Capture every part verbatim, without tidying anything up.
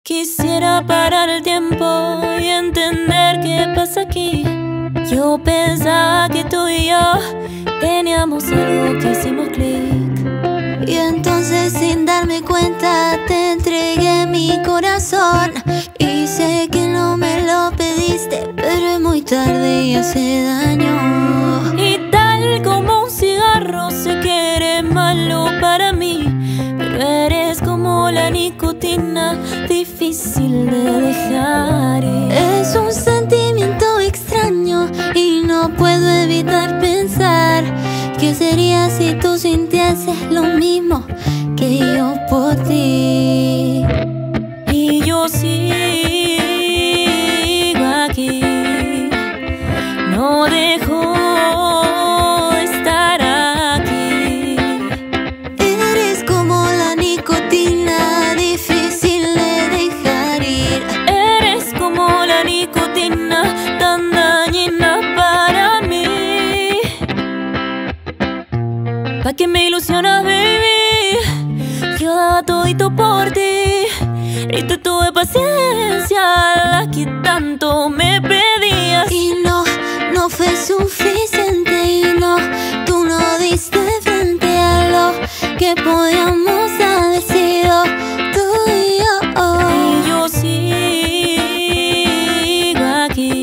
Quisiera parar el tiempo y entender qué pasa aquí. Yo pensaba que tú y yo teníamos algo que hicimos clic. Y entonces sin darme cuenta te entregué mi corazón. Y sé que no me lo pediste, pero es muy tarde y hace daño. Y tal como un cigarro, sé que eres malo para mí, pero eres como la nicotina, difícil de dejar ir. Es un sentimiento extraño y no puedo evitar pensar ¿qué sería si tú sintieses lo mismo que yo por ti? Y yo sigo aquí, no dejo de estar aquí. Eres como la nicotina, difícil de dejar ir. Eres como la nicotina, tan dañina para mí. ¿Pa' qué me ilusionas, baby? Yo daba todito por ti y te tuve paciencia, la que tanto me pedías. Y no, no fue suficiente. Y no, tú no diste frente a lo que podíamos haber sido tú y yo. Y yo sigo aquí,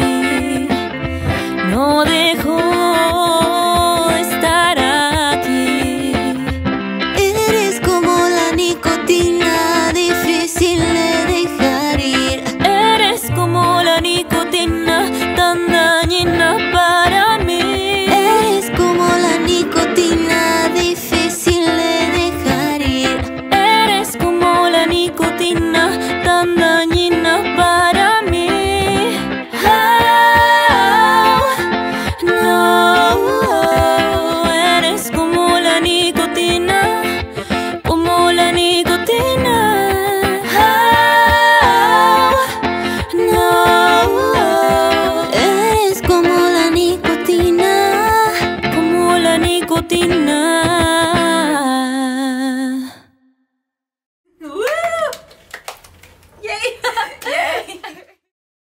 no dejo de estar aquí. Eres como la nicotina, difícil de dejar ir. Eres como la nicotina, tan dañina para mí. Eres como la nicotina, difícil de dejar ir. Eres como la nicotina, tan dañina para mí. Oh, no, eres como la nicotina, como la nicotina. Oh, no, Eres como la nicotina, como la nicotina.